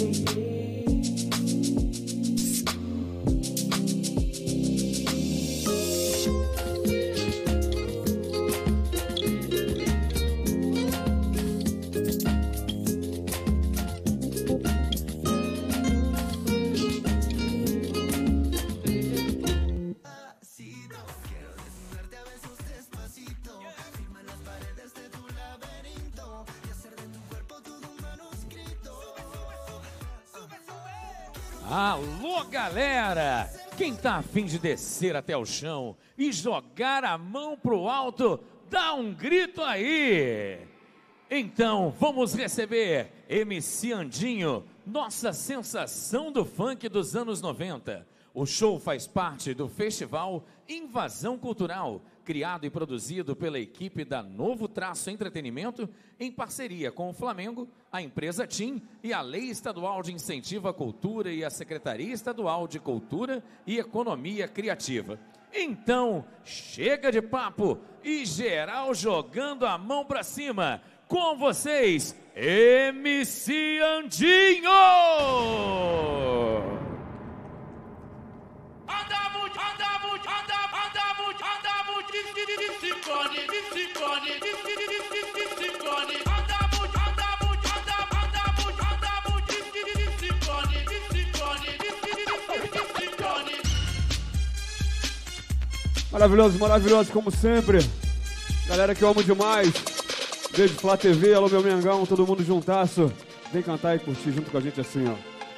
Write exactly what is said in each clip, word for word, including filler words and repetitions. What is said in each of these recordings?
Alô, galera! Quem tá a fim de descer até o chão e jogar a mão pro alto, dá um grito aí! Então, vamos receber M C Andinho, nossa sensação do funk dos anos noventa. O show faz parte do festival Invasão Cultural, criado e produzido pela equipe da Novo Traço Entretenimento, em parceria com o Flamengo, a empresa TIM e a Lei Estadual de Incentivo à Cultura e a Secretaria Estadual de Cultura e Economia Criativa. Então, chega de papo e geral jogando a mão pra cima. Com vocês, M C Andinho! Maravilhoso, maravilhoso, como sempre. Galera que eu amo demais. Beijo Flá T V, alô meu Mengão, todo mundo juntasso. Vem cantar e curtir junto com a gente assim, ó.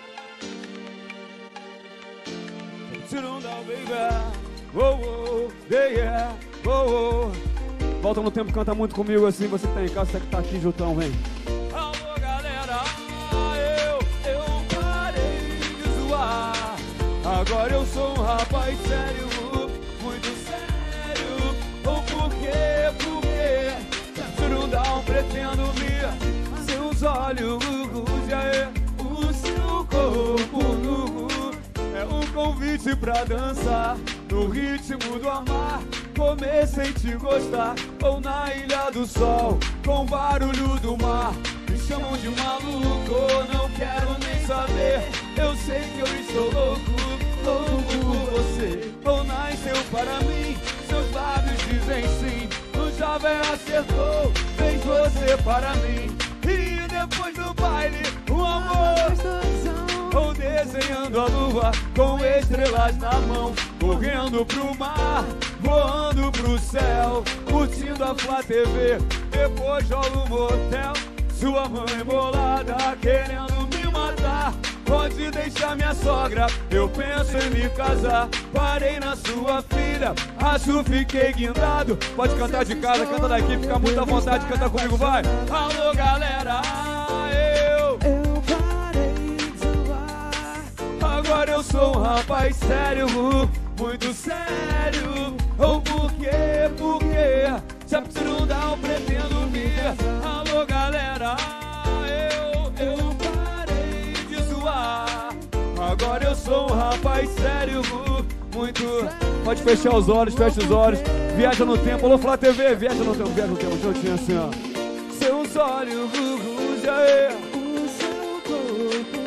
Volta no tempo, canta muito comigo assim. Você que tá em casa, você que tá aqui juntão, vem. Alô galera, eu, eu parei de zoar. Agora eu sou um rapaz sério, muito sério. Ou por quê, por quê? Tudo dá um pretendo ver seus olhos, e aí, o seu corpo nu. É um convite pra dançar no ritmo do amar. Comecei a te gostar, ou na Ilha do Sol, com o barulho do mar. Me chamam de maluco, não quero nem saber. Eu sei que eu estou louco, louco por você. Ou nasceu para mim, seus lábios dizem sim. O jovem acertou, fez você para mim. E depois do baile, o amor. Ou desenhando a lua com estrelas na mão, correndo pro mar, voando pro céu, curtindo a Flá T V. Depois jogo no motel, sua mãe bolada querendo me matar. Pode deixar minha sogra, eu penso em me casar. Parei na sua filha, acho fiquei guindado. Pode cantar de casa, canta daqui, fica muito à vontade, canta comigo, vai. Alô galera, eu, eu parei de zoar. Agora eu sou um rapaz sério, muito sério. Ou por quê, por quê? Se a pessoa não dá, eu pretendo vir. Alô galera, eu, eu parei de zoar. Agora eu sou um rapaz sério, muito. Pode fechar os olhos, fecha os olhos. Viaja no tempo, alô Flá T V, viaja no tempo, viaja no tempo, juntinho assim, ó. Seus olhos, já é. O seu corpo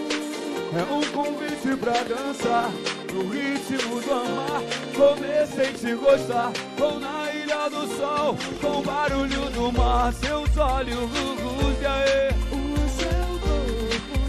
é um convite pra dançar no ritmo do amar. Comecei a te gostar, vou na Ilha do Sol, com o barulho do mar. Seus olhos, já é. O seu corpo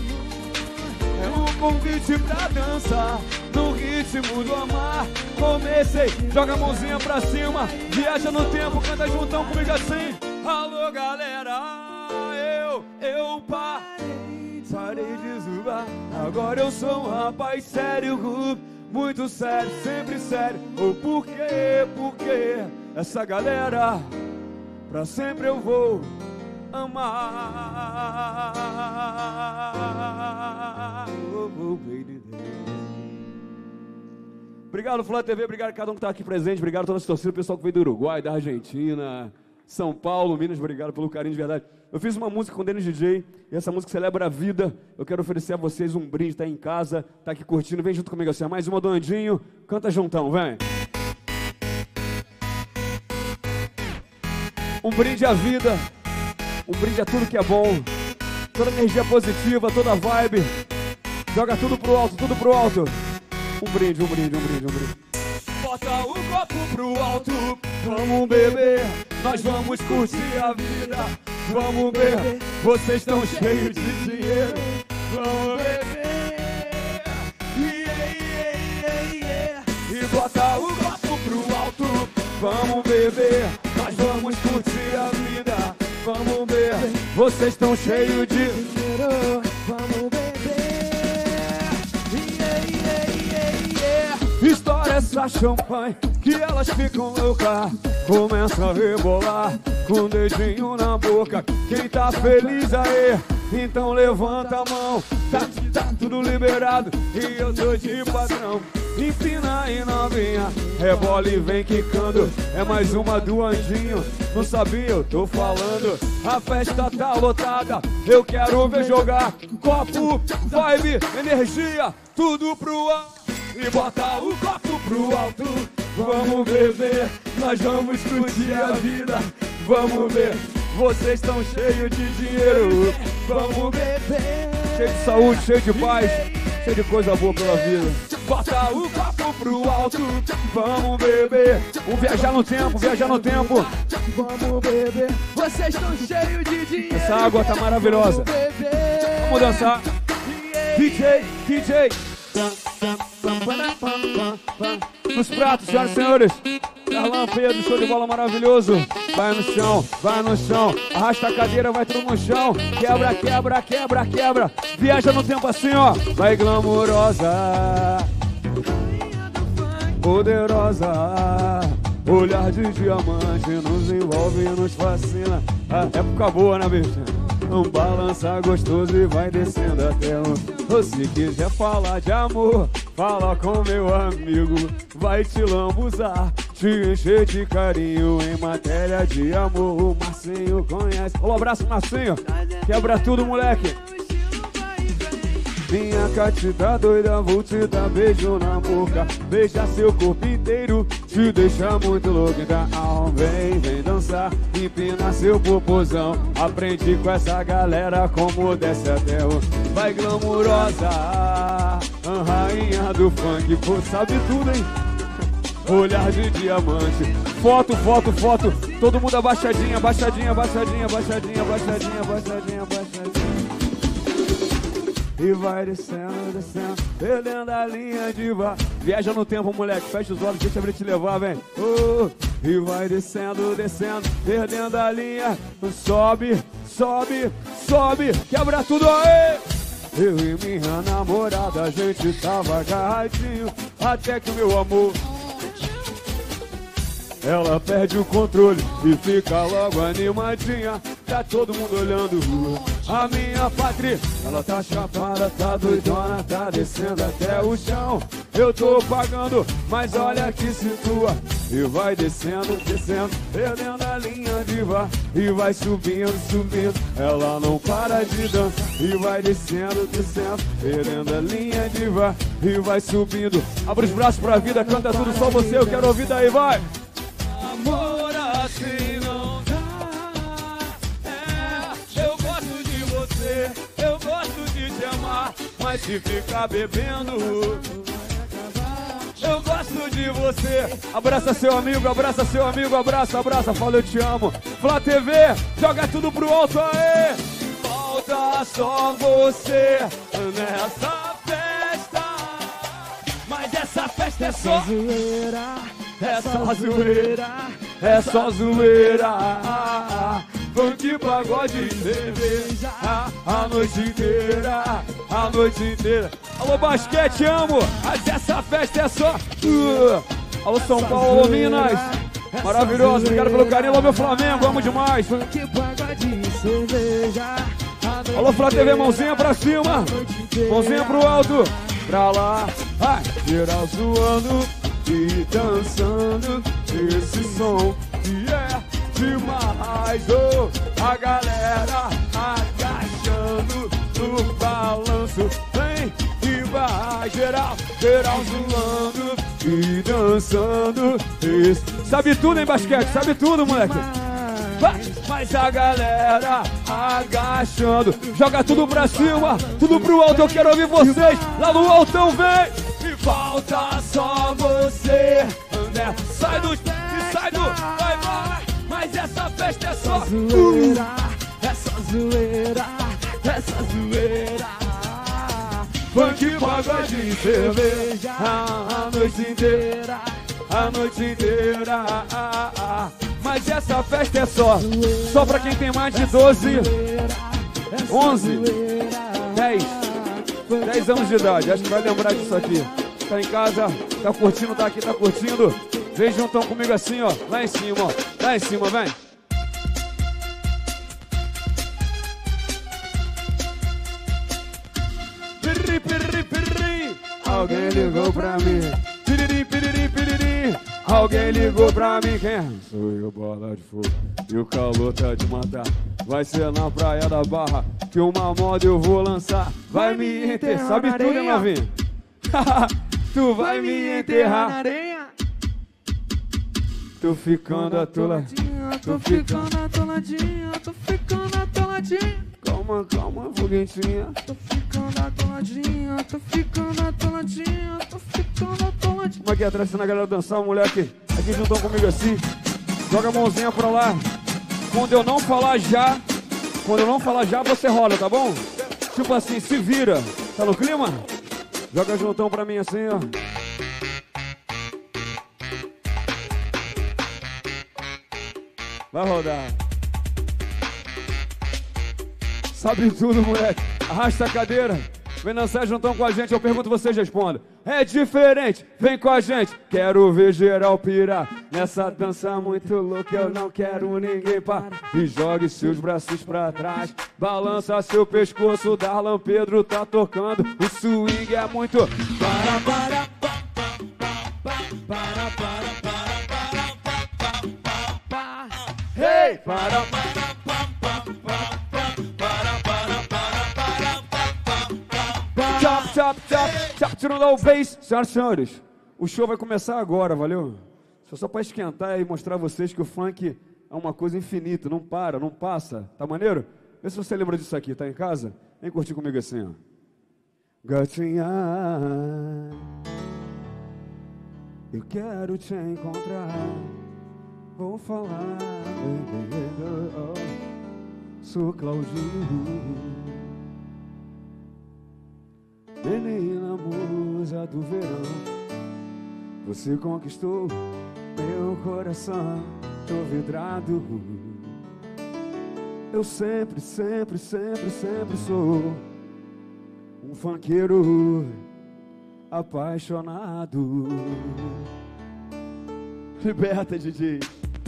é um convite pra dançar no ritmo do amar. Comecei, joga a mãozinha pra cima, viaja no tempo, canta juntão comigo assim. Alô galera, eu, eu parei, parei de zoar. Agora eu sou um rapaz sério, muito sério, sempre sério. Ou por quê, por quê? Essa galera, pra sempre eu vou amar. Oh, oh, baby. Obrigado, Flá T V, obrigado a cada um que está aqui presente, obrigado a toda a torcida, o pessoal que veio do Uruguai, da Argentina, São Paulo, Minas, obrigado pelo carinho de verdade. Eu fiz uma música com o Denis D J, e essa música celebra a vida. Eu quero oferecer a vocês um brinde, tá aí em casa, tá aqui curtindo, vem junto comigo assim, mais uma do Andinho, canta juntão, vem. Um brinde à vida, um brinde a tudo que é bom, toda energia positiva, toda vibe. Joga tudo pro alto, tudo pro alto. Um brinde, um brinde, um brinde, um brinde. Bota o copo pro alto, vamos beber, nós vamos curtir a vida. Vamos beber, vocês estão cheios de dinheiro. Vamos beber, yeah, yeah, yeah. E bota o copo pro alto, vamos beber, nós vamos curtir a vida. Vamos beber, vocês estão cheios de dinheiro. Vamos beber, yeah, yeah, yeah, yeah. Estoura essa champanhe que elas ficam loucas. Começa a rebolar com o dedinho na boca. Quem tá feliz aí, então levanta a mão. Tá, tá tudo liberado e eu tô de padrão. Empina aí novinha, rebola e vem quicando. É mais uma do Anjinho, não sabia, eu tô falando. A festa tá lotada, eu quero ver jogar. Copo, vibe, energia, tudo pro alto. E bota o copo pro alto, vamos beber, nós vamos curtir a vida. Vamos ver, vocês estão cheios de dinheiro. Vamos beber, cheio de saúde, cheio de paz, cheio de coisa boa pela vida. Bota o copo pro alto, vamos beber. Vamos viajar no tempo, viajar no tempo. Vamos beber, vocês estão cheios de dinheiro. Essa água tá maravilhosa. Vamos dançar. D J, D J. Nos pratos, senhoras e senhores. Darlan Pedro, show de bola maravilhoso. Vai no chão, vai no chão. Arrasta a cadeira, vai tudo no chão. Quebra, quebra, quebra, quebra. Viaja no tempo assim, ó. Vai glamourosa, poderosa. Olhar de diamante nos envolve e nos fascina. A época boa, né, bicho? Um balança gostoso e vai descendo até o... Se quiser falar de amor, fala com meu amigo. Vai te lambuzar, te encher de carinho em matéria de amor. O Marcinho conhece. Um abraço, Marcinho. Quebra tudo, moleque. Minha catita doida, vou te dar beijo na boca. Beija seu corpo inteiro, te deixa muito louco. Então vem, vem dançar, empina seu popozão. Aprendi com essa galera como desce até o... Vai glamourosa, a rainha do funk. Pô, sabe tudo, hein? Olhar de diamante. Foto, foto, foto. Todo mundo abaixadinha, abaixadinha, abaixadinha, abaixadinha, abaixadinha, abaixadinha, abaixadinha. E vai descendo, descendo, perdendo a linha de vá. Viaja no tempo, moleque, fecha os olhos, deixa eu te levar, vem. Oh, e vai descendo, descendo, perdendo a linha. Sobe, sobe, sobe, quebra tudo aí. Eu e minha namorada, a gente tava agarradinho, até que o meu amor... Ela perde o controle e fica logo animadinha. Tá todo mundo olhando a minha pátria. Ela tá chapada, tá doidona, tá descendo até o chão. Eu tô pagando, mas olha que situa. E vai descendo, descendo, perdendo a linha de vá. E vai subindo, subindo, ela não para de dançar. E vai descendo, descendo, perdendo a linha de vá. E vai subindo, abre os braços pra vida, canta tudo só você. Eu quero ouvir daí, vai! Amor assim não dá. É, eu gosto de você, eu gosto de te amar, mas se ficar bebendo, eu gosto de você. Abraça seu amigo, abraça seu amigo, abraça, abraça, fala eu te amo. Flá T V, joga tudo pro alto aí. Falta só você nessa festa, mas essa festa é só zoeira. É só zoeira, é só zoeira. Funk, pagode, cerveja a noite inteira, a noite inteira. Alô, basquete, amo, mas essa festa é só... Uh. Alô, São Paulo, alô, Minas. Maravilhoso, obrigado pelo carinho. Alô, meu Flamengo, amo demais. Funk, pagode, cerveja. Alô, Flá T V, mãozinha pra cima, mãozinha pro alto, pra lá. Vai, geral zoando e dançando esse som que é demais. Oh, a galera agachando no balanço. Vem e vai, geral, geral zoando e dançando esse. Sabe tudo, hein, basquete? Sabe tudo, moleque. Mas a galera agachando. Joga tudo pra cima, tudo pro alto. Eu quero ouvir vocês lá no altão, vem. E falta só você, André. Sai do... E sai do... Vai, vai. Mas essa festa é só zoeira. Essa zoeira. Essa zoeira. Funk, pagode e cerveja a noite inteira, a noite inteira. Mas essa festa é só, só pra quem tem mais de doze, onze, dez, dez anos de idade. Acho que vai lembrar disso aqui. Tá em casa, tá curtindo, tá aqui, tá curtindo. Vem juntão comigo assim, ó, lá em cima, ó, lá em cima, vem. Piriri, piriri, piriri. Alguém ligou pra mim. Piriri, piriri, piriri. Alguém ligou pra mim. Quem é? Sou eu, bola de fogo. E o calor tá de matar. Vai ser na praia da Barra que uma moda eu vou lançar. Vai me enterrar. Sabe tudo, hein, novinho? Tu vai me enterrar na areia. Tô ficando atoladinha. Tô ficando atoladinha. Tô ficando atoladinha. Calma, calma, foguetinha. Tô ficando atoladinha, tô ficando atoladinha, tô ficando atoladinha. Como é que é? Atrás na galera dançar, moleque. Aqui juntam comigo assim. Joga a mãozinha pra lá. Quando eu não falar já, quando eu não falar já, você rola, tá bom? Tipo assim, se vira. Tá no clima? Joga juntão pra mim assim, ó. Vai rodar. Sabe tudo, moleque. Arrasta a cadeira. Vem dançar juntão com a gente. Eu pergunto, vocês respondem. É diferente, vem com a gente. Quero ver geral pirar nessa dança muito louca. Eu não quero ninguém parar. E jogue seus braços pra trás. Balança seu pescoço. Darlan Pedro tá tocando. O swing é muito. Para, para, para, para, para, para, para. Hey, para, para. Chop, chop, chop, chop, tirando o bass. Senhoras e senhores, o show vai começar agora, valeu? Só, só pra esquentar e mostrar a vocês que o funk é uma coisa infinita, não para, não passa. Tá maneiro? Vê se você lembra disso aqui, tá em casa? Vem curtir comigo assim, ó. Gatinha, eu quero te encontrar. Vou falar, sou Claudinho. Menina musa do verão, você conquistou meu coração, tô vidrado. Eu sempre, sempre, sempre, sempre sou um funkeiro apaixonado. Liberta, D J.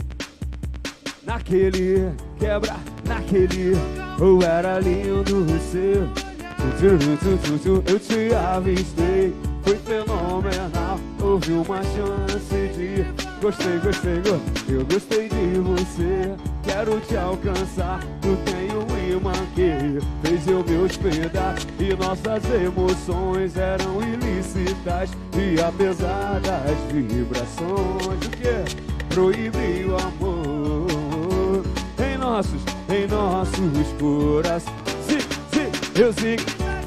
Naquele quebra, naquele eu era lindo você. Eu te avistei, foi fenomenal. Houve uma chance de gostei, gostei, gostei. Eu gostei de você, quero te alcançar. Tu tem um imã que fez eu me hospedar. E nossas emoções eram ilícitas. E apesar das vibrações, o que? Proibir o amor em nossos, em nossos corações. Eu sigo.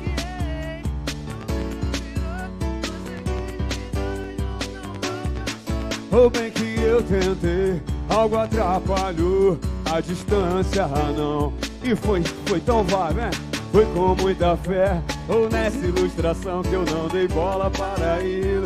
Ou bem que eu tentei, algo atrapalhou a distância, não. E foi, foi tão vago, né? Foi com muita fé, ou nessa ilustração que eu não dei bola para ir.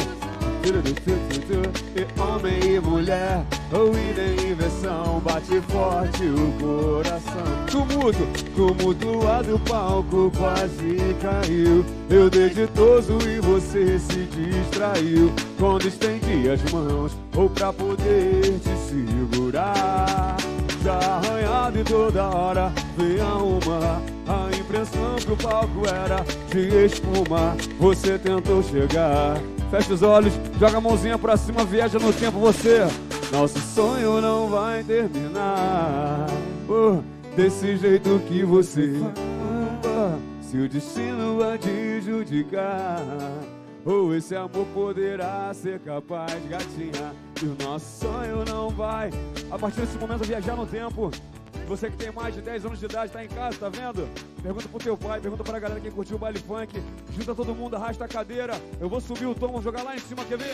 E homem e mulher, ou ida em inversão, bate forte o coração. Tumulto, tumultuado, o palco quase caiu. Eu dei de toso e você se distraiu. Quando estendi as mãos, ou pra poder te segurar. Já arranhado e toda hora veio uma a impressão que o palco era de espuma. Você tentou chegar. Fecha os olhos, joga a mãozinha pra cima, viaja no tempo você. Nosso sonho não vai terminar oh, desse jeito que você oh, se o destino vai te judicar Ou esse amor poderá ser capaz, gatinha, e o nosso sonho não vai. A partir desse momento viajar no tempo. Você que tem mais de dez anos de idade, tá em casa, tá vendo? Pergunta pro teu pai, pergunta pra galera que curtiu o baile funk. Junta todo mundo, arrasta a cadeira. Eu vou subir o tom, vou jogar lá em cima, quer ver?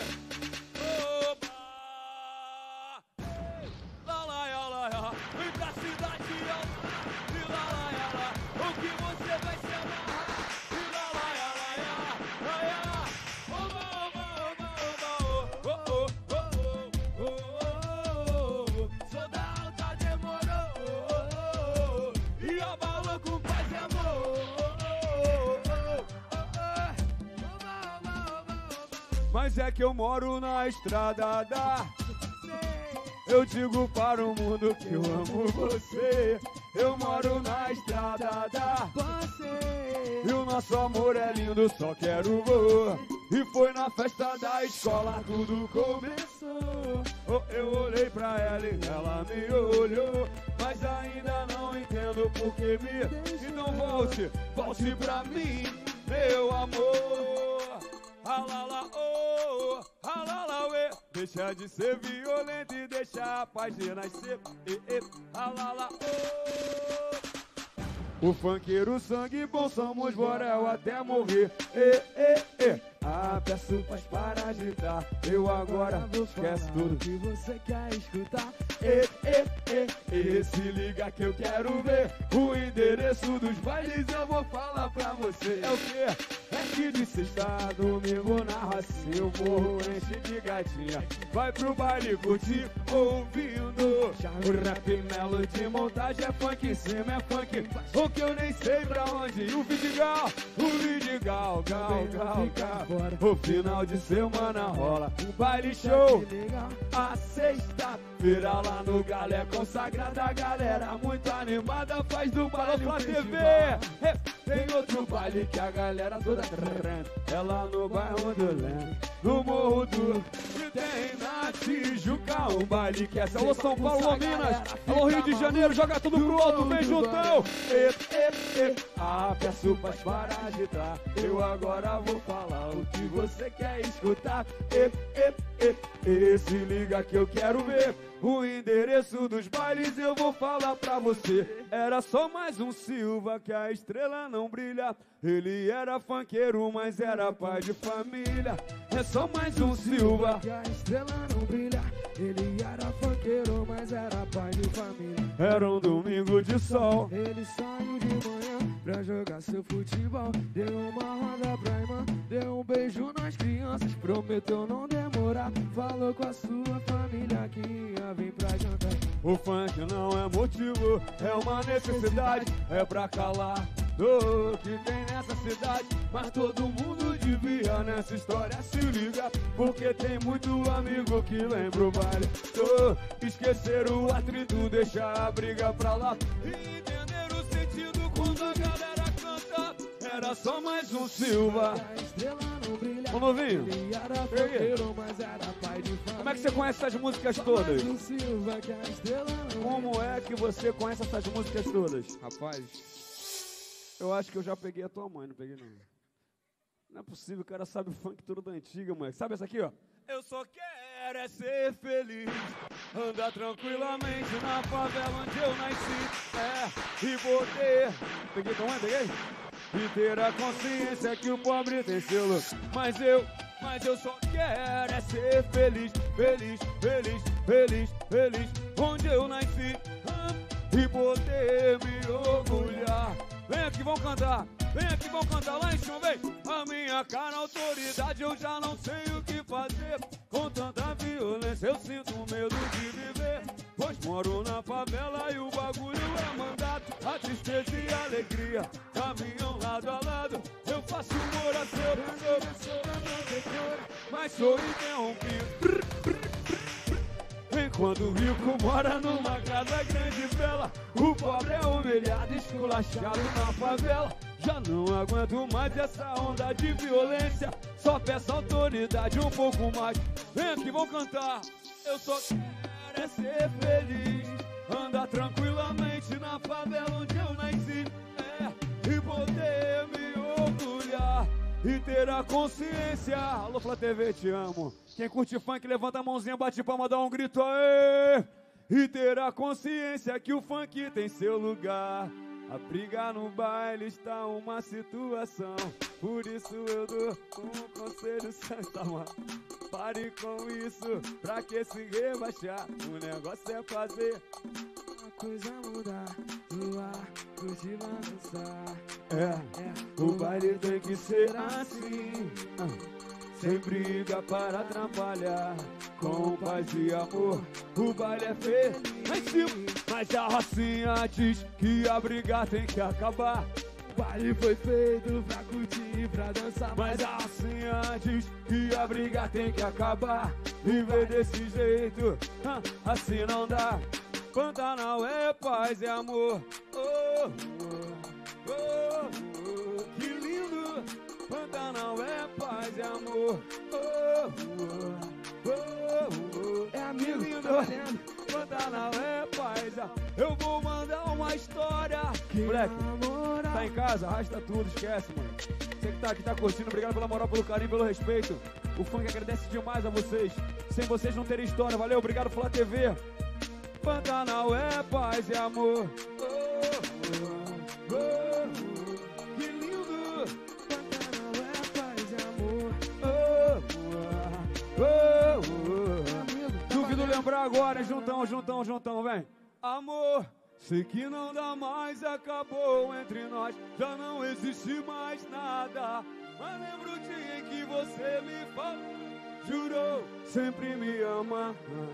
Vem pra cidade alta, e lá, lá, lá, lá, o que você vai se amarrar, e lá, lá, lá, lá, lá, lá, oba, oba, oba, oba, oh, oh, oh, oh, oh, sou da alta, demorou, e abalou com paz e amor, mas é que eu moro na estrada da... Eu digo para o mundo que eu amo você. Eu moro na estrada da você. E o nosso amor é lindo, só quero vou. E foi na festa da escola tudo começou. Oh, eu olhei pra ela e ela me olhou, mas ainda não entendo por que me... Então volte, volte pra mim, meu amor. Alala, oh, alala, ué. Deixa de ser violento e deixa a paz renascer. E, e, alala, oh. O funkeiro sangue bom, somos borel até morrer. E, e, e. Ah, peço paz para agitar. Eu agora vou esquece tudo que você quer escutar. E, e, e, e. Se liga que eu quero ver o endereço dos bailes. Eu vou falar pra você. É o quê? É que de sexta, domingo na rocinha o morro enche de gatinha. Vai pro baile curtir ouvindo o rap melody, montagem é funk, em cima é funk. O que eu nem sei pra onde. O Vidigal, o Vidigal, gal, gal, gal. O final de semana rola um baile show. A sexta-feira lá no Galé consagrada, galera muito animada, faz do baile pra T V. Tem outro baile que a galera toda tremendo, é lá no bairro do Leme, no Morro do... E tem na Tijuca um baile que é... Alô São Paulo, alô Minas, alô Rio de Janeiro, joga tudo pro alto, vem juntão. E, e, e. Ah, peço paz para agitar, eu agora vou falar o que você quer escutar. E, e, e, e. Se liga que eu quero ver o endereço dos bailes, eu vou falar pra você. Era só mais um Silva que a estrela não brilha. Ele era funkeiro, mas era pai de família. É só mais um Silva que a estrela não brilha. Ele era funkeiro, mas era pai de família. Era um domingo de sol. Ele saiu de manhã pra jogar seu futebol. Deu uma roda pra irmã, deu um beijo nas crianças, prometeu não demorar. Falou com a sua família que ia vir pra jantar. O funk não é motivo, é uma necessidade. É pra calar dor que tem nessa cidade. Mas todo mundo devia nessa história se ligar, porque tem muito amigo que lembra o baile. Oh, esquecer o atrito, deixar a briga pra lá e entender o sentido quando a galera canta. Era só mais um Silva. Ô novinho, como é que você conhece essas músicas todas? Como é que você conhece essas músicas todas? Rapaz, eu acho que eu já peguei a tua mãe, não peguei não. Não é possível, o cara sabe o funk todo da antiga, mãe. Sabe essa aqui, ó? Eu só quero é ser feliz, andar tranquilamente na favela onde eu nasci. É, e poder... Peguei tua mãe, peguei? E ter a consciência que o pobre tem seu lugar. Mas eu, mas eu só quero é ser feliz, feliz, feliz, feliz, feliz, onde eu nasci. E poder me orgulhar. Vem aqui, vão cantar. Vem aqui, vão cantar lá em cima, vem. A minha cara, autoridade, eu já não sei o que fazer. Com tanta violência, eu sinto medo de viver. Pois moro na favela e o bagulho é mandado. A tristeza e a alegria caminham lado a lado. Eu faço humor a seu pessoa, mas sou interrompido. Enquanto o rico mora numa casa grande e bela, o pobre é humilhado, esculachado na favela. Já não aguento mais essa onda de violência. Só peço autoridade um pouco mais. Vem aqui, vão cantar. Eu só quero é ser feliz, andar tranquilamente na favela onde eu nasci. É, e poder me orgulhar. e ter a consciência. Alô, Flá T V, te amo. Quem curte funk, levanta a mãozinha, bate palma, dá um grito, aê! E ter a consciência que o funk tem seu lugar. A briga no baile está uma situação. Por isso eu dou um conselho Santa Mãe. Pare com isso, pra que se rebaixar? O negócio é fazer a coisa mudar. Zoar, curtir, balançar. É, é, o baile tem que ser assim. Sem briga para atrapalhar. Com paz e amor, o baile é feliz. Mas a Rocinha diz que a briga tem que acabar. O baile foi feito pra curtir e pra dançar. Mas a Rocinha diz que a briga tem que acabar. Viver desse jeito, assim não dá. Pantanal é paz e amor. Oh, oh, oh, oh, que lindo. Pantanal é paz e amor. Oh, oh, oh, oh, é amigo lindo. Pantanal é paz. Eu vou mandar uma história. Moleque, tá em casa? Arrasta tudo, esquece, mano. Você que tá aqui, tá curtindo, obrigado pela moral, pelo carinho, pelo respeito. O funk agradece demais a vocês. Sem vocês não teria história. Valeu, obrigado, Flá T V. Pantanal é paz e amor. Oh, oh, oh, oh, que lindo. Pantanal é paz e amor. Oh, oh, oh, oh. Duvido lembrar agora, juntão, juntão, juntão, vem. Amor, sei que não dá mais, acabou entre nós. Já não existe mais nada. Mas lembro o dia em que você me falou. Jurou, sempre me ama.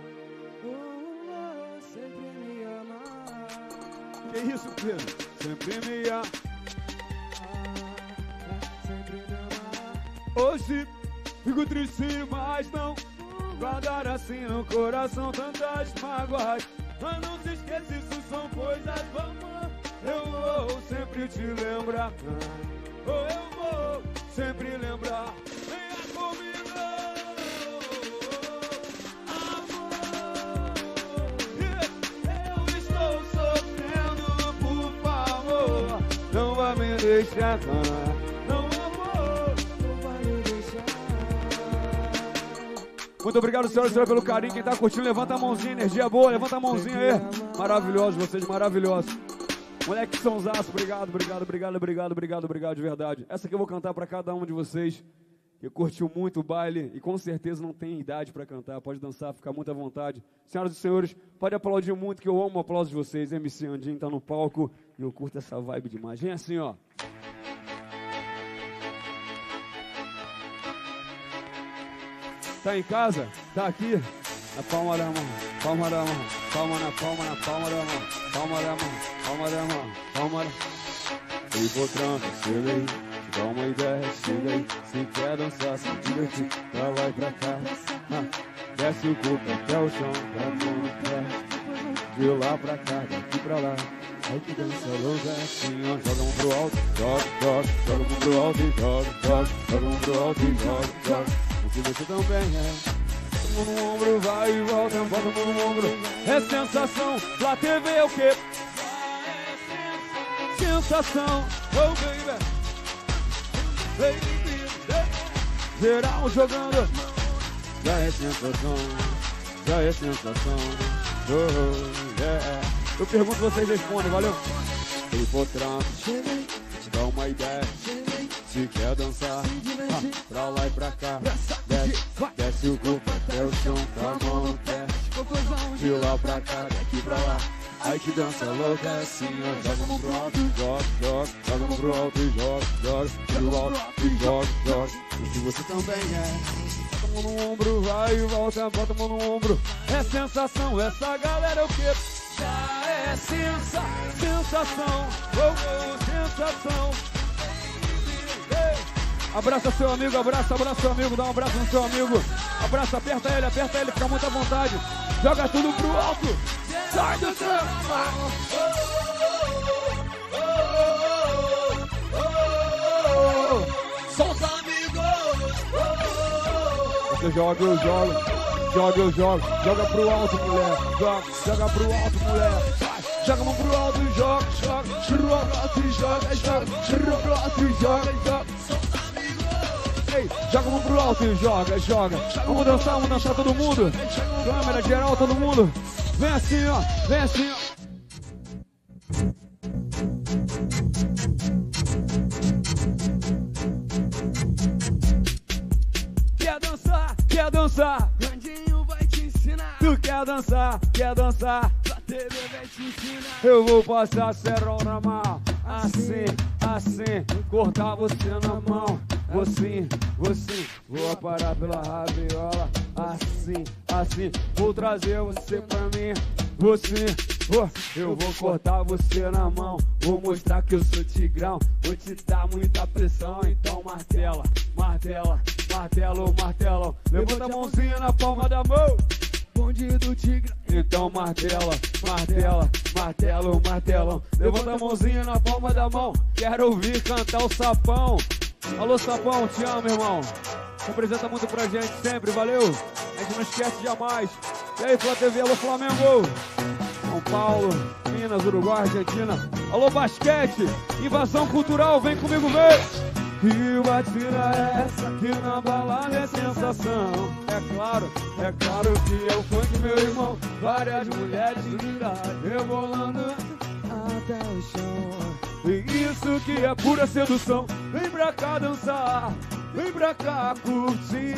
Sempre me ama. Que isso, Pedro? Sempre me ama. Sempre me ama. Hoje fico triste, mas não guardar assim no coração tantas mágoas. Mas não se esqueça, isso são coisas vãs. Eu vou sempre te lembrar. Oh, eu vou sempre lembrar. Venha comigo. Não vai me deixar, não, amor, não vai me deixar. Muito obrigado, senhoras e senhores, pelo carinho. Quem tá curtindo, levanta a mãozinha, energia boa, levanta a mãozinha aí. Maravilhosos, vocês maravilhosos. Moleque Sãozaço, obrigado, obrigado, obrigado, obrigado, obrigado, obrigado de verdade. Essa aqui eu vou cantar pra cada um de vocês que curtiu muito o baile e com certeza não tem idade pra cantar, pode dançar, ficar muito à vontade. Senhoras e senhores, pode aplaudir muito, que eu amo o aplauso de vocês. M C Andinho tá no palco e eu curto essa vibe demais. Vem assim, ó. Tá em casa? Tá aqui? Na palma da mão, palma da mão, palma na palma, na palma da mão, palma da mão, palma da mão, palma da mão. E por tranco, chega dá uma ideia, chega aí. Se quer dançar, se divertir, pra lá e pra cá. Ah, desce o corpo até o chão, pra mão no pé. De lá pra cá, daqui pra lá. Aí que dança louca assim, ó. Joga a mão pro alto, joga, joga. Joga a mão pro alto e joga, joga. Joga a mão pro alto e joga, joga. O que você também é. Bota a mão no ombro, vai e volta, bota a mão no ombro. É sensação, Flá T V é o quê? Sensação, oh baby. Baby, geral jogando. Já é sensação, já é sensação. Oh, yeah. Eu pergunto, vocês respondem, valeu? Se for tranco, te dá uma ideia. Se quer dançar, ah, pra lá e pra cá. Desce, desce o corpo até o chão, com a mão no pé. De lá pra cá, daqui pra lá. Ai que dança louca assim, ó. Joga a mão pro alto, joga, joga. Joga a mão pro alto e joga, joga. Pro alto e joga, joga. E se você também é. Bota a mão no ombro, vai e volta, bota a mão no ombro. É sensação, essa galera é o quê? Já é sensa, sensação, oh, oh, sensação. Ei. Abraça seu amigo, abraça, abraça seu amigo, dá um abraço no seu amigo. Abraça, aperta ele, aperta ele, fica muito à vontade. Joga tudo pro alto. Sai do trampo. Solta, amigo. Você joga, eu jogo. Joga, eu jogo. Joga pro alto, mulher. Joga, joga pro alto, mulher. Vai. Joga a mão pro alto e joga, joga. Pro alto e joga, joga. Pro alto e joga, joga. Solta, amigo. três, joga a mão pro alto e joga, joga. Vamos dançar, vamos dançar todo mundo. Câmera geral, todo mundo. Vem assim, ó, vem assim, ó. Quer dançar, quer dançar? Grandinho vai te ensinar. Tu quer dançar, quer dançar? Sua T V vai te ensinar. Eu vou passar cerol na mão, assim, assim, cortar você na mão, assim, assim, vou aparar pela rabiola, assim, assim, vou trazer você pra mim, você, oh, eu vou cortar você na mão, vou mostrar que eu sou tigrão, vou te dar muita pressão, então martela, martela, martelo, martelo, levanta a mãozinha na palma da mão. Bonde do tigre. Então martela, martela, martelo, martelão. Levanta a mãozinha na palma da mão. Quero ouvir cantar o Sapão. Alô Sapão, te amo, irmão. Representa muito pra gente sempre, valeu? A gente não esquece jamais. E aí, Flá T V, alô Flamengo. São Paulo, Minas, Uruguai, Argentina. Alô basquete, invasão cultural, vem comigo ver. Que batida é essa que na balada é sensação? É claro, é claro que é o funk, meu irmão. Várias mulheres lindas rebolando até o chão. E isso que é pura sedução. Vem pra cá dançar, vem pra cá curtir.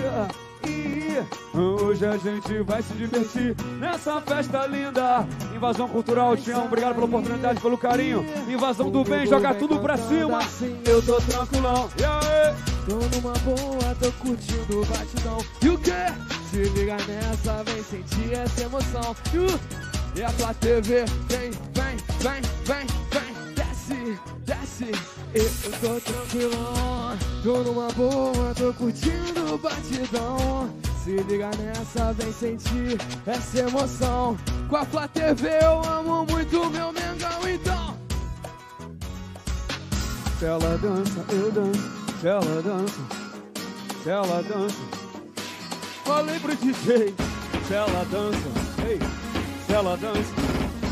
E hoje a gente vai se divertir nessa festa linda. Invasão cultural, te amo, obrigado pela oportunidade, pelo carinho. Invasão do bem, joga tudo pra cima. Eu tô tranquilão, e aí? Tô numa boa, tô curtindo o batidão. E o quê? Se liga nessa, vem sentir essa emoção. E, o... e a tua T V, vem, vem, vem, vem, vem. Desce, desce. Eu tô tranquilão, tô numa boa, tô curtindo o batidão. Se liga nessa, vem sentir essa emoção. Com a Flá T V eu amo muito meu Mengão, então. Se ela dança, eu danço. Se ela dança, se ela dança. Falei pro D J. Se ela dança, ei, se ela dança.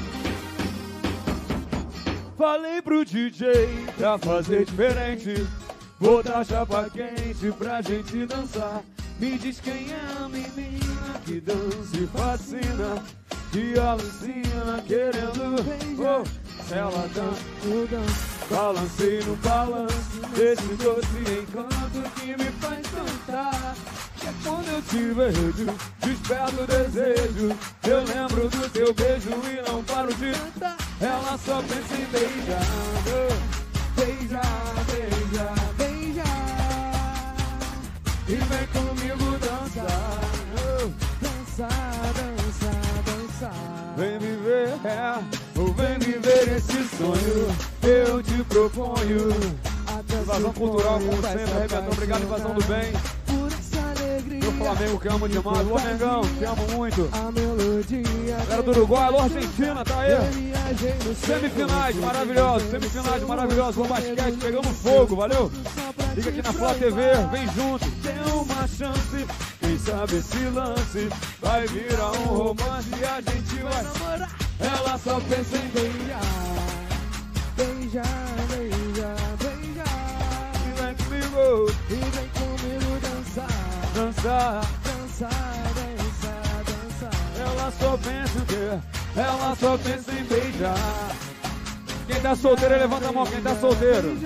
Falei pro D J pra fazer diferente. Vou dar chapa quente pra gente dançar. Me diz quem é a menina que dança e fascina, que alucina querendo. Oh, se ela dança, eu danço. Balancei no balanço desse doce encanto que me faz cantar. É quando eu te vejo, desperto o desejo. Eu lembro do teu beijo e não paro de cantar. Ela só pensa em beijar, beijar, beijar, beijar. E vem comigo dançar, dançar, dançar, dançar. Vem viver, é, ou vem viver esse sonho. Eu te proponho. Invasão cultural, como sempre, arrebentando. Obrigado, invasão do bem. Meu Flamengo que amo demais. Ô Mengão, te amo muito. Galera do Uruguai, alô Argentina, tá aí. Semifinais maravilhosos, semifinais maravilhosos. O basquete pegando fogo, valeu? Liga aqui na Flá T V, vem junto. Tem uma chance, quem sabe esse lance vai virar um romance e a gente vai namorar. Ela só pensa em beijar, beijar, beijar, beijar. E vem comigo, e vem comigo dançar. Dançar, dançar, dançar, dançar. Ela só pensa em quê? Ela só pensa em beijar. Quem tá solteiro, levanta a mão. Quem tá solteiro? E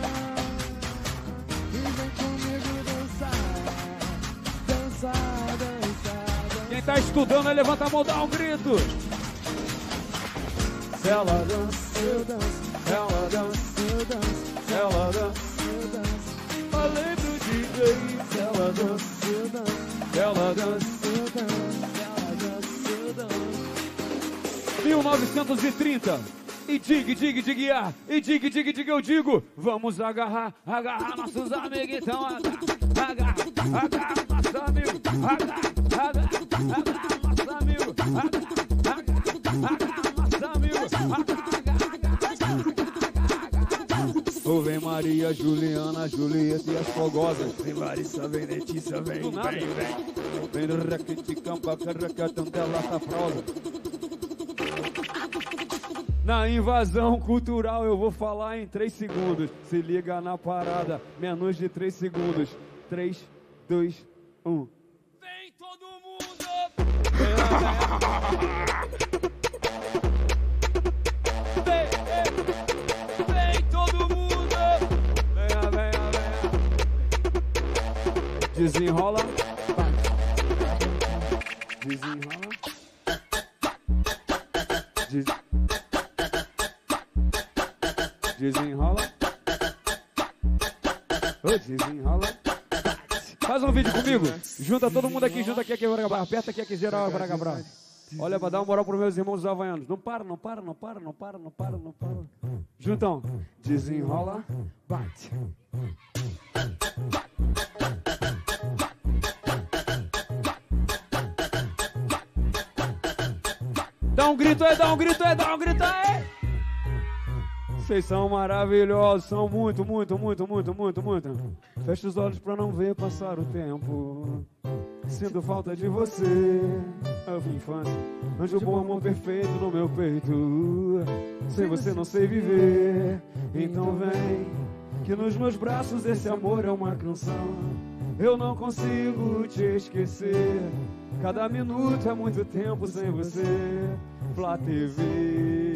vem comigo dançar. Dançar, dançar, dançar. Quem tá estudando, levanta a mão, dá um grito. Se ela dança, eu danço. Se ela dança, eu danço. Se ela dança, eu danço. Falei pro D J. Se ela dança, eu danço. Se ela dança, eu danço. Se ela dança, eu danço. mil novecentos e trinta. E diga, diga, diga, ah. E diga, diga, diga, eu digo. Vamos agarrar, agarrar nossos amigos, então agarrar, agarrar, agarrar nossos amigos, agarrar, agarrar, agarrar nossos amigos, agarrar, agarrar, agarrar nossos amigos, agarrar. Ô, vem Maria, Juliana, Julieta e as fogosas. Vem Larissa, vem Letícia, vem, vem, vem. Vem no raquete, campa, carracatão dela, tá prosa. Na invasão cultural eu vou falar em três segundos. Se liga na parada, menos de três segundos. três, dois, um. Vem todo mundo! Vem, vem, vem todo mundo! Venha, venha, venha. Desenrola. Desenrola. Des... Desenrola. Oh, desenrola. Faz um vídeo comigo. Junta todo mundo aqui, junta aqui, aqui, aperta aqui, aqui, geral, Bragabral. Olha, pra dar uma moral pros meus irmãos havaianos. Não para, não para, não para, não para, não para, não para. Juntão. Desenrola. Bate. Dá um grito aí, dá um grito aí, dá um grito aí! Vocês são maravilhosos, são muito, muito, muito, muito, muito, muito. Fecha os olhos pra não ver passar o tempo. Sinto falta de você. Eu vi infância, anjo bom, amor perfeito no meu peito. Sem você não sei viver. Então vem, que nos meus braços esse amor é uma canção. Eu não consigo te esquecer. Cada minuto é muito tempo sem você. Flá T V.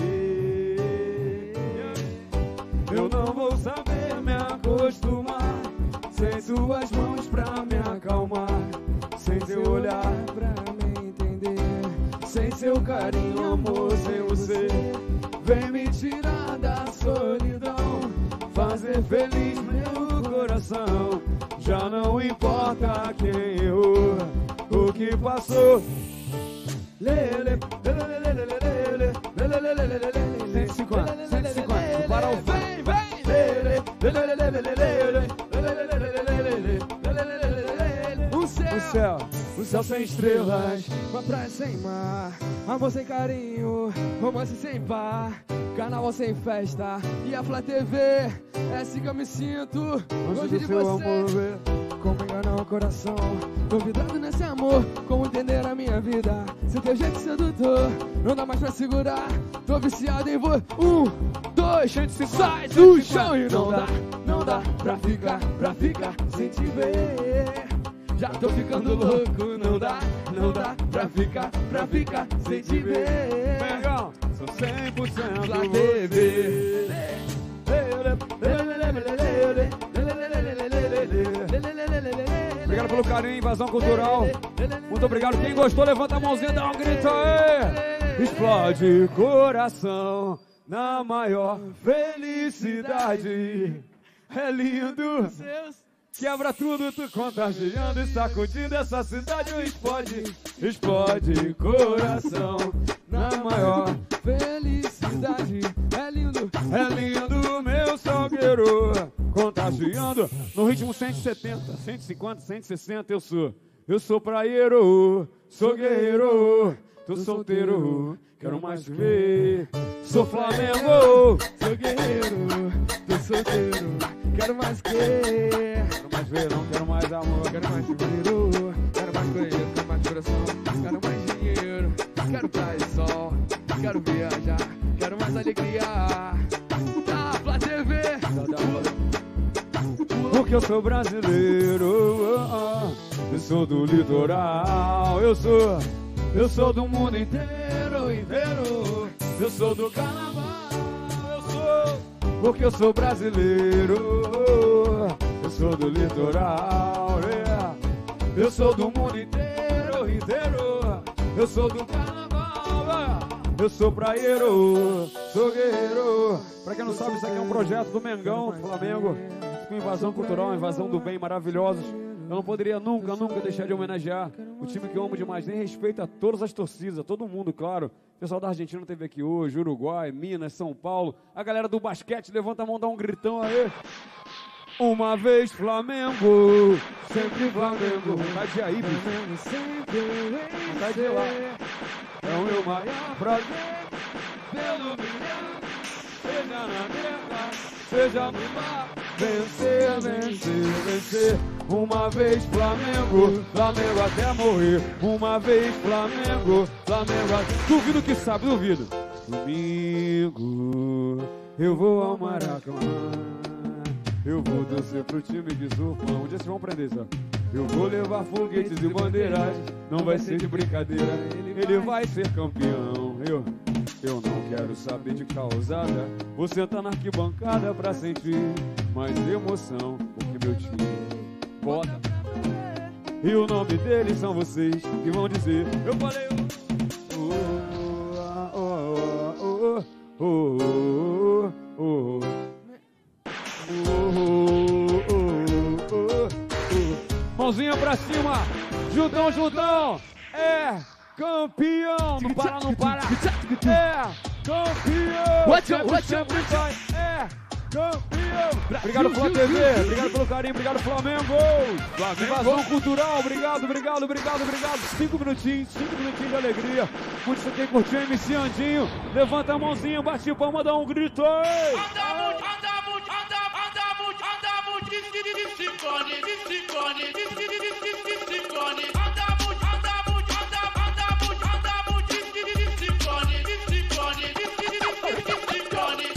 Eu não vou saber me acostumar sem suas mãos pra me acalmar, sem seu olhar pra me entender, sem seu carinho, amor, sem você. Vem me tirar da solidão, fazer feliz meu coração. Já não importa quem errou, o que passou. Lele, cento e cinquenta, cento e cinquenta, para o vem, vem. O céu, o céu, o céu sem estrelas, uma praia sem mar, amor sem carinho, romance sem par, carnaval sem festa e a Flá T V. É assim que eu me sinto longe de você. Como enganar o coração, convidado nesse amor. Como entender a minha vida sem teu jeito sedutor. Não dá mais pra segurar, tô viciado em você. Um, dois, sai do chão e não dá, não dá pra ficar, pra ficar sem te ver. Já tô ficando louco, não dá, não dá pra ficar, pra ficar sem te ver. Pegão, sou cem por cento Flá T V. Obrigado pelo carinho, invasão cultural. Muito obrigado. Quem gostou, levanta a mãozinha, dá um grito aí. Explode coração na maior felicidade. É lindo. Quebra tudo, tu contagiando e sacudindo essa cidade. Explode, explode coração na maior felicidade. É lindo, é lindo, meu salgueiro. Contagiando no ritmo cento e setenta, cento e cinquenta, cento e sessenta. Eu sou, eu sou praieiro, sou guerreiro, tô solteiro, quero mais ver. Sou Flamengo, sou guerreiro, tô solteiro, quero mais que. Quero mais ver, não quero mais amor, quero mais dinheiro, quero mais conhecer, quero mais coração, quero mais dinheiro, quero praia e sol, quero viajar, quero mais alegria. Tá, Flá T V. Porque eu sou brasileiro, eu sou do litoral, eu sou, eu sou do mundo inteiro, inteiro, eu sou do carnaval, eu sou, porque eu sou brasileiro, eu sou do litoral, yeah. Eu sou do mundo inteiro, inteiro, eu sou do carnaval, yeah. Eu sou praieiro, sou guerreiro. Pra quem não sabe, isso aqui é um projeto do Mengão, do Flamengo. Com invasão cultural, invasão do bem, maravilhosos. Eu não poderia nunca, nunca deixar de homenagear o time que eu amo demais. Nem respeito a todas as torcidas, a todo mundo, claro. O pessoal da Argentina esteve aqui hoje, Uruguai, Minas, São Paulo. A galera do basquete, levanta a mão, dá um gritão aí. Uma vez Flamengo, sempre Flamengo. Vai de aí, bicho. Vai de lá. É o meu maior prazer pelo milhão. Seja na guerra, seja no mar. Vencer, vencer, vencer. Uma vez Flamengo, Flamengo até morrer. Uma vez Flamengo, Flamengo até... Duvido que sabe, duvido. Domingo, eu vou ao Maracanã. Eu vou torcer pro time de surfa. Um dia vocês vão aprender isso. Eu vou levar foguetes e bandeiras. Não vai ser de brincadeira. Ele vai ser campeão. Eu, eu não quero saber de causada. Vou sentar na arquibancada pra sentir mais emoção. Porque meu time bota. E o nome deles são vocês que vão dizer. Eu falei. Oh, oh, oh, oh, oh, oh, oh. Mãozinha pra cima, Judão, Judão, é campeão, não para, não para, é campeão, sempre vai, é campeão. Obrigado pela T V, obrigado pelo carinho, obrigado Flamengo. Invasão cultural, obrigado, obrigado, obrigado, obrigado. Cinco minutinhos, cinco minutinhos de alegria. Muito você tem curtido M C Andinho, levanta a mãozinha, bate palma, dá um grito aí. Andamos, andamos, andamos, andamos, discipone, discipone, discipone, andamos, andamos, andamos, andamos, discipone, discipone, discipone.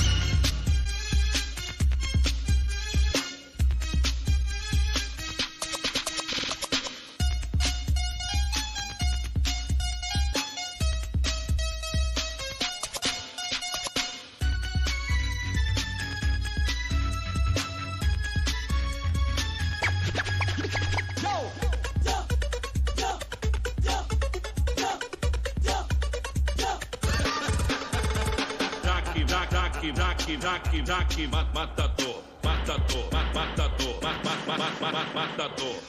Jaque, jaque, jaque, matador, matador, matador, matador, matador.